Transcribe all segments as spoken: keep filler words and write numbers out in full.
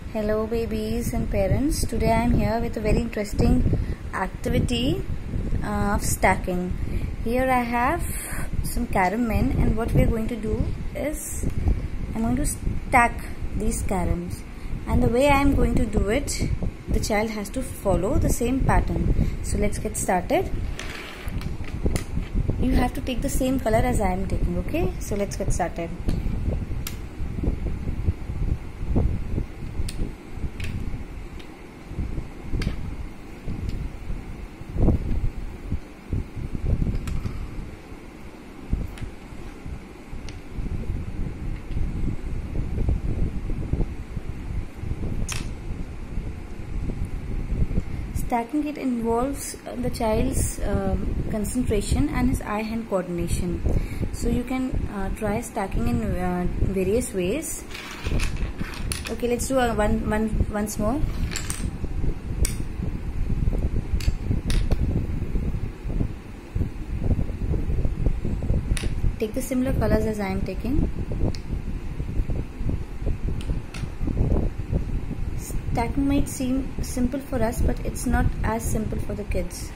Hello babies and parents. Today I am here with a very interesting activity uh, of stacking. Here I have some carom and what we are going to do is I am going to stack these caroms, and the way I am going to do it, the child has to follow the same pattern. So let's get started. You have to take the same color as I am taking, okay? So let's get started. Stacking it involves the child's um, concentration and his eye-hand coordination. So you can uh, try stacking in uh, various ways. Okay, let's do a one, one, once more. Take the similar colors as I am taking. Stacking might seem simple for us, but it's not as simple for the kids.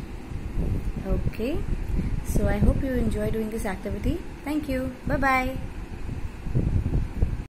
Okay, so I hope you enjoy doing this activity. Thank you. Bye bye.